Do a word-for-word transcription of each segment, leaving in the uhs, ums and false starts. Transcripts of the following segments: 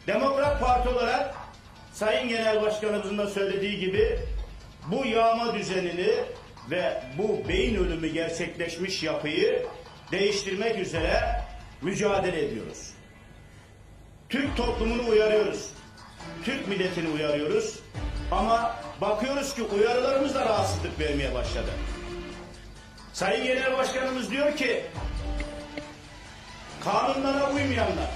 Demokrat Parti olarak Sayın Genel Başkanımızın da söylediği gibi bu yağma düzenini ve bu beyin ölümü gerçekleşmiş yapıyı değiştirmek üzere mücadele ediyoruz. Türk toplumunu uyarıyoruz. Türk milletini uyarıyoruz. Ama bakıyoruz ki uyarılarımız da rahatsızlık vermeye başladı. Sayın Genel Başkanımız diyor ki kanunlara uymayanlar,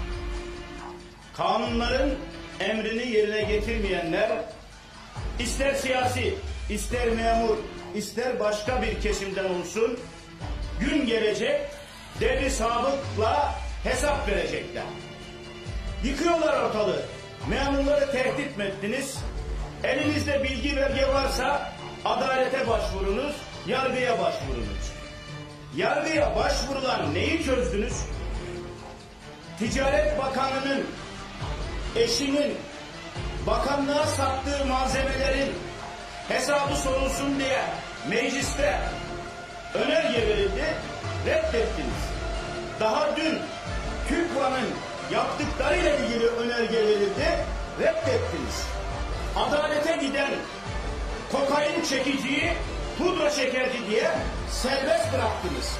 kanunların emrini yerine getirmeyenler, ister siyasi, ister memur, ister başka bir kesimden olsun, gün gelecek devri sabıkla hesap verecekler. Yıkıyorlar ortalığı. Memurları tehdit mi ettiniz? Elinizde bilgi belge varsa adalete başvurunuz, yargıya başvurunuz. Yargıya başvurulan neyi çözdünüz? Ticaret Bakanı'nın eşinin bakanlığa sattığı malzemelerin hesabı sorulsun diye mecliste önerge verildi, reddettiniz. Daha dün TÜGVA'nın yaptıklarıyla ilgili önerge verildi, reddettiniz. Adalete giden kokain çekiciyi pudra şekerci diye serbest bıraktınız.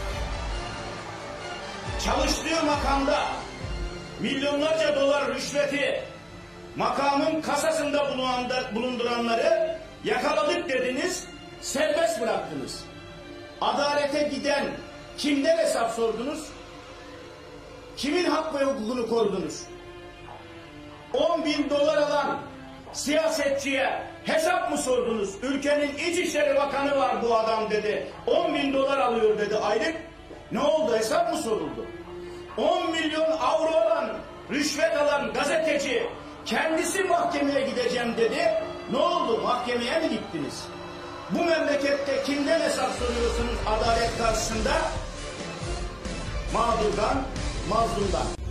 Çalıştığı makamda milyonlarca dolar rüşveti makamın kasasında bulunduranları yakaladık dediniz, serbest bıraktınız. Adalete giden kimden hesap sordunuz? Kimin hak ve hukukunu korudunuz? on bin dolar alan siyasetçiye hesap mı sordunuz? Ülkenin İçişleri Bakanı var bu adam dedi. on bin dolar alıyor dedi aylık. Ne oldu? Hesap mı soruldu? on milyon avro alan, rüşvet alan gazeteci kendisi mahkemeye gideceğim dedi. Ne oldu? Mahkemeye mi gittiniz? Bu memlekette kimden hesap soruyorsunuz adalet karşısında? Mağdurdan, mazlumdan.